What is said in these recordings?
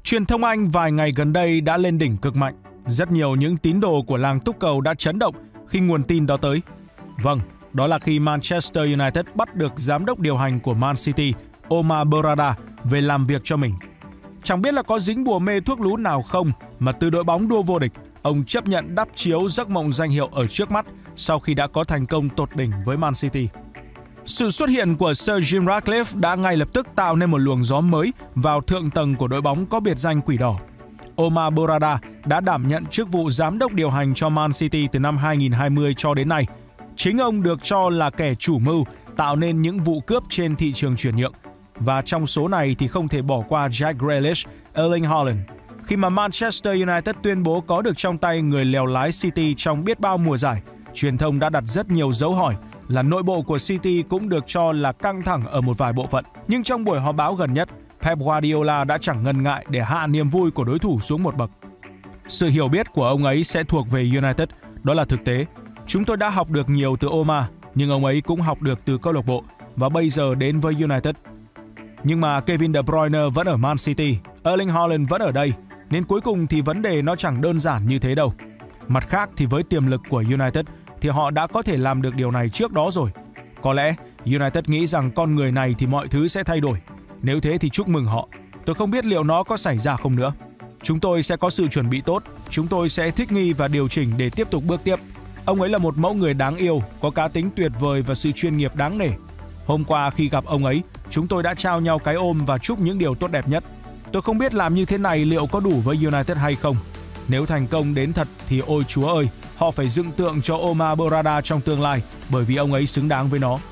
Truyền thông Anh vài ngày gần đây đã lên đỉnh cực mạnh. Rất nhiều những tín đồ của làng túc cầu đã chấn động khi nguồn tin đó tới. Vâng, đó là khi Manchester United bắt được giám đốc điều hành của Man City, Omar Berrada, về làm việc cho mình. Chẳng biết là có dính bùa mê thuốc lú nào không mà từ đội bóng đua vô địch, ông chấp nhận đắp chiếu giấc mộng danh hiệu ở trước mắt sau khi đã có thành công tột đỉnh với Man City. Sự xuất hiện của Sir Jim Ratcliffe đã ngay lập tức tạo nên một luồng gió mới vào thượng tầng của đội bóng có biệt danh Quỷ Đỏ. Omar Berrada đã đảm nhận chức vụ giám đốc điều hành cho Man City từ năm 2020 cho đến nay. Chính ông được cho là kẻ chủ mưu tạo nên những vụ cướp trên thị trường chuyển nhượng. Và trong số này thì không thể bỏ qua Jack Grealish, Erling Haaland. Khi mà Manchester United tuyên bố có được trong tay người lèo lái City trong biết bao mùa giải, truyền thông đã đặt rất nhiều dấu hỏi là nội bộ của City cũng được cho là căng thẳng ở một vài bộ phận. Nhưng trong buổi họp báo gần nhất, Pep Guardiola đã chẳng ngần ngại để hạ niềm vui của đối thủ xuống một bậc. Sự hiểu biết của ông ấy sẽ thuộc về United, đó là thực tế. Chúng tôi đã học được nhiều từ Omar, nhưng ông ấy cũng học được từ câu lạc bộ và bây giờ đến với United. Nhưng mà Kevin De Bruyne vẫn ở Man City, Erling Haaland vẫn ở đây, nên cuối cùng thì vấn đề nó chẳng đơn giản như thế đâu. Mặt khác thì với tiềm lực của United thì họ đã có thể làm được điều này trước đó rồi. Có lẽ United nghĩ rằng con người này thì mọi thứ sẽ thay đổi. Nếu thế thì chúc mừng họ. Tôi không biết liệu nó có xảy ra không nữa. Chúng tôi sẽ có sự chuẩn bị tốt, chúng tôi sẽ thích nghi và điều chỉnh để tiếp tục bước tiếp. Ông ấy là một mẫu người đáng yêu, có cá tính tuyệt vời và sự chuyên nghiệp đáng nể. Hôm qua khi gặp ông ấy, chúng tôi đã trao nhau cái ôm và chúc những điều tốt đẹp nhất. Tôi không biết làm như thế này liệu có đủ với United hay không. Nếu thành công đến thật thì ôi chúa ơi, họ phải dựng tượng cho Omar Berrada trong tương lai bởi vì ông ấy xứng đáng với nó.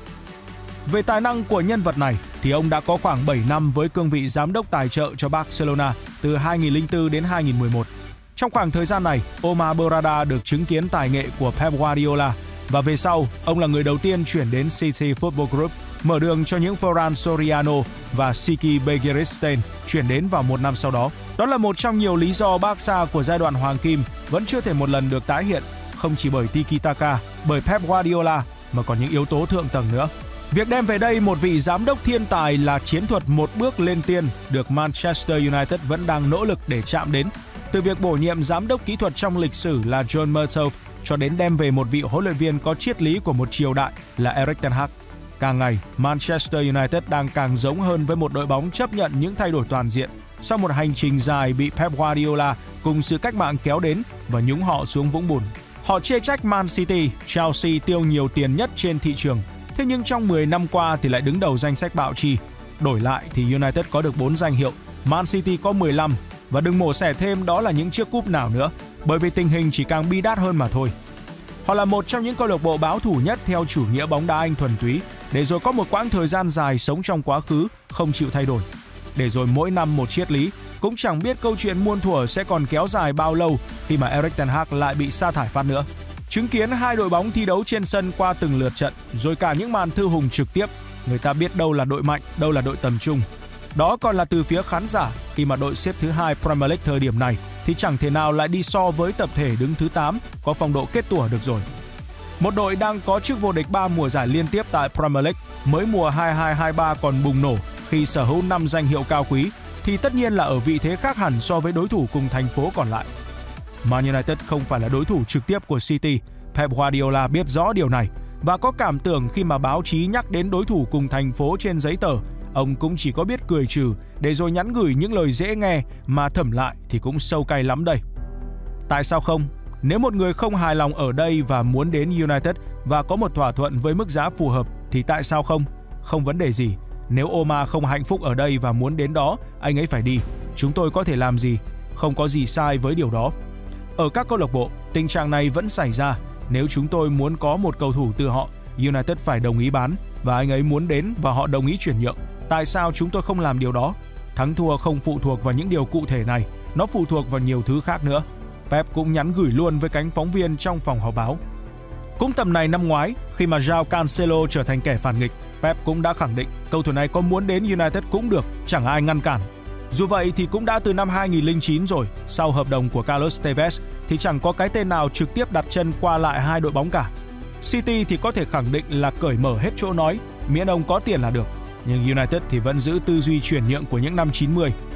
Về tài năng của nhân vật này thì ông đã có khoảng 7 năm với cương vị giám đốc tài trợ cho Barcelona từ 2004 đến 2011. Trong khoảng thời gian này, Omar Berrada được chứng kiến tài nghệ của Pep Guardiola và về sau, ông là người đầu tiên chuyển đến City Football Group, mở đường cho những Ferran Soriano và Siki Begiristain chuyển đến vào một năm sau đó. Đó là một trong nhiều lý do Barca của giai đoạn Hoàng Kim vẫn chưa thể một lần được tái hiện, không chỉ bởi Tiki-taka, bởi Pep Guardiola mà còn những yếu tố thượng tầng nữa. Việc đem về đây một vị giám đốc thiên tài là chiến thuật một bước lên tiên được Manchester United vẫn đang nỗ lực để chạm đến. Từ việc bổ nhiệm giám đốc kỹ thuật trong lịch sử là John Murtough cho đến đem về một vị huấn luyện viên có triết lý của một triều đại là Erik ten Hag. Càng ngày, Manchester United đang càng giống hơn với một đội bóng chấp nhận những thay đổi toàn diện sau một hành trình dài bị Pep Guardiola cùng sự cách mạng kéo đến và nhúng họ xuống vũng bùn. Họ chê trách Man City, Chelsea tiêu nhiều tiền nhất trên thị trường. Thế nhưng trong 10 năm qua thì lại đứng đầu danh sách bạo chi. Đổi lại thì United có được 4 danh hiệu, Man City có 15 và đừng mổ xẻ thêm đó là những chiếc cúp nào nữa, bởi vì tình hình chỉ càng bi đát hơn mà thôi. Họ là một trong những câu lạc bộ báo thủ nhất theo chủ nghĩa bóng đá Anh thuần túy, để rồi có một quãng thời gian dài sống trong quá khứ, không chịu thay đổi. Để rồi mỗi năm một triết lý, cũng chẳng biết câu chuyện muôn thuở sẽ còn kéo dài bao lâu khi mà Erik ten Hag lại bị sa thải phát nữa. Chứng kiến hai đội bóng thi đấu trên sân qua từng lượt trận, rồi cả những màn thư hùng trực tiếp, người ta biết đâu là đội mạnh, đâu là đội tầm trung. Đó còn là từ phía khán giả, khi mà đội xếp thứ 2 Premier League thời điểm này thì chẳng thể nào lại đi so với tập thể đứng thứ 8 có phong độ kết tủa được rồi. Một đội đang có chức vô địch 3 mùa giải liên tiếp tại Premier League, mới mùa 22-23 còn bùng nổ khi sở hữu 5 danh hiệu cao quý, thì tất nhiên là ở vị thế khác hẳn so với đối thủ cùng thành phố còn lại. Man United không phải là đối thủ trực tiếp của City. Pep Guardiola biết rõ điều này và có cảm tưởng khi mà báo chí nhắc đến đối thủ cùng thành phố trên giấy tờ, ông cũng chỉ có biết cười trừ để rồi nhắn gửi những lời dễ nghe mà thẩm lại thì cũng sâu cay lắm đây. Tại sao không? Nếu một người không hài lòng ở đây và muốn đến United và có một thỏa thuận với mức giá phù hợp thì tại sao không? Không vấn đề gì. Nếu Omar không hạnh phúc ở đây và muốn đến đó, anh ấy phải đi. Chúng tôi có thể làm gì? Không có gì sai với điều đó. Ở các câu lạc bộ, tình trạng này vẫn xảy ra. Nếu chúng tôi muốn có một cầu thủ từ họ, United phải đồng ý bán và anh ấy muốn đến và họ đồng ý chuyển nhượng. Tại sao chúng tôi không làm điều đó? Thắng thua không phụ thuộc vào những điều cụ thể này, nó phụ thuộc vào nhiều thứ khác nữa. Pep cũng nhắn gửi luôn với cánh phóng viên trong phòng họp báo. Cũng tầm này năm ngoái, khi mà João Cancelo trở thành kẻ phản nghịch, Pep cũng đã khẳng định cầu thủ này có muốn đến United cũng được, chẳng ai ngăn cản. Dù vậy thì cũng đã từ năm 2009 rồi, sau hợp đồng của Carlos Tevez thì chẳng có cái tên nào trực tiếp đặt chân qua lại hai đội bóng cả. City thì có thể khẳng định là cởi mở hết chỗ nói, miễn ông có tiền là được. Nhưng United thì vẫn giữ tư duy chuyển nhượng của những năm 90.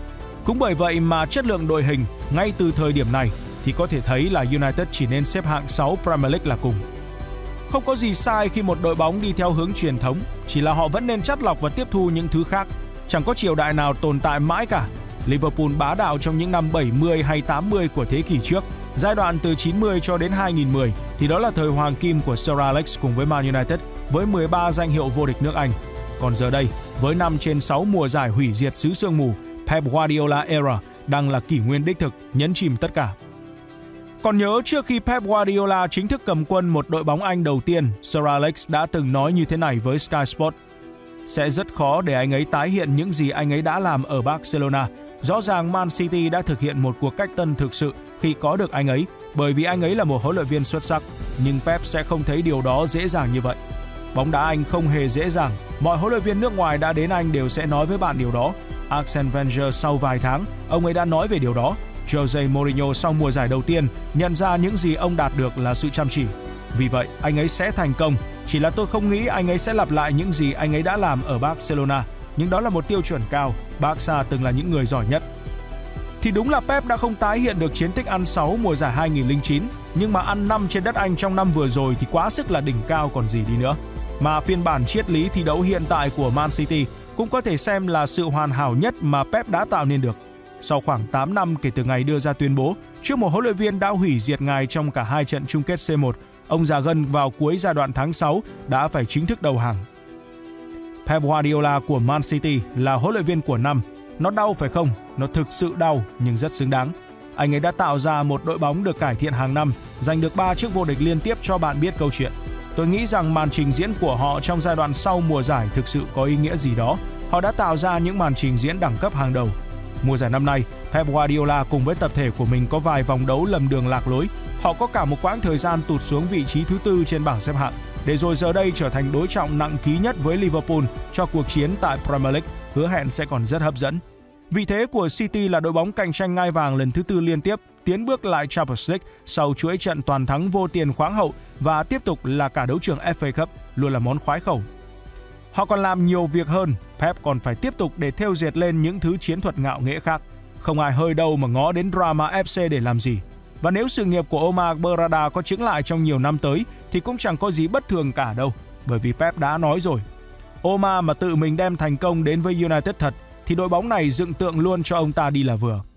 Cũng bởi vậy mà chất lượng đội hình ngay từ thời điểm này thì có thể thấy là United chỉ nên xếp hạng 6 Premier League là cùng. Không có gì sai khi một đội bóng đi theo hướng truyền thống, chỉ là họ vẫn nên chắt lọc và tiếp thu những thứ khác. Chẳng có triều đại nào tồn tại mãi cả. Liverpool bá đạo trong những năm 70 hay 80 của thế kỷ trước, giai đoạn từ 90 cho đến 2010 thì đó là thời hoàng kim của Sir Alex cùng với Man United với 13 danh hiệu vô địch nước Anh. Còn giờ đây, với 5 trên 6 mùa giải hủy diệt xứ sương mù, Pep Guardiola era đang là kỷ nguyên đích thực, nhấn chìm tất cả. Còn nhớ trước khi Pep Guardiola chính thức cầm quân một đội bóng Anh đầu tiên, Sir Alex đã từng nói như thế này với Sky Sports: sẽ rất khó để anh ấy tái hiện những gì anh ấy đã làm ở Barcelona. Rõ ràng Man City đã thực hiện một cuộc cách tân thực sự khi có được anh ấy, bởi vì anh ấy là một huấn luyện viên xuất sắc. Nhưng Pep sẽ không thấy điều đó dễ dàng như vậy. Bóng đá Anh không hề dễ dàng. Mọi huấn luyện viên nước ngoài đã đến Anh đều sẽ nói với bạn điều đó. Arsene Wenger sau vài tháng, ông ấy đã nói về điều đó. Jose Mourinho sau mùa giải đầu tiên nhận ra những gì ông đạt được là sự chăm chỉ. Vì vậy, anh ấy sẽ thành công. Chỉ là tôi không nghĩ anh ấy sẽ lặp lại những gì anh ấy đã làm ở Barcelona. Nhưng đó là một tiêu chuẩn cao. Barca từng là những người giỏi nhất. Thì đúng là Pep đã không tái hiện được chiến tích ăn 6 mùa giải 2009, nhưng mà ăn 5 trên đất Anh trong năm vừa rồi thì quá sức là đỉnh cao còn gì đi nữa. Mà phiên bản triết lý thi đấu hiện tại của Man City cũng có thể xem là sự hoàn hảo nhất mà Pep đã tạo nên được. Sau khoảng 8 năm kể từ ngày đưa ra tuyên bố, trước một huấn luyện viên đã hủy diệt ngài trong cả hai trận chung kết C1, ông già gân vào cuối giai đoạn tháng 6 đã phải chính thức đầu hàng. Pep Guardiola của Man City là huấn luyện viên của năm. Nó đau phải không? Nó thực sự đau nhưng rất xứng đáng. Anh ấy đã tạo ra một đội bóng được cải thiện hàng năm, giành được 3 chức vô địch liên tiếp cho bạn biết câu chuyện. Tôi nghĩ rằng màn trình diễn của họ trong giai đoạn sau mùa giải thực sự có ý nghĩa gì đó. Họ đã tạo ra những màn trình diễn đẳng cấp hàng đầu. Mùa giải năm nay, Pep Guardiola cùng với tập thể của mình có vài vòng đấu lầm đường lạc lối. Họ có cả một quãng thời gian tụt xuống vị trí thứ 4 trên bảng xếp hạng, để rồi giờ đây trở thành đối trọng nặng ký nhất với Liverpool cho cuộc chiến tại Premier League, hứa hẹn sẽ còn rất hấp dẫn. Vị thế của City là đội bóng cạnh tranh ngai vàng lần thứ 4 liên tiếp, tiến bước lại Champions League sau chuỗi trận toàn thắng vô tiền khoáng hậu và tiếp tục là cả đấu trường FA Cup, luôn là món khoái khẩu. Họ còn làm nhiều việc hơn, Pep còn phải tiếp tục để thêu dệt lên những thứ chiến thuật ngạo nghễ khác. Không ai hơi đâu mà ngó đến drama FC để làm gì. Và nếu sự nghiệp của Omar Berrada có chững lại trong nhiều năm tới thì cũng chẳng có gì bất thường cả đâu. Bởi vì Pep đã nói rồi, Omar mà tự mình đem thành công đến với United thật thì đội bóng này dựng tượng luôn cho ông ta đi là vừa.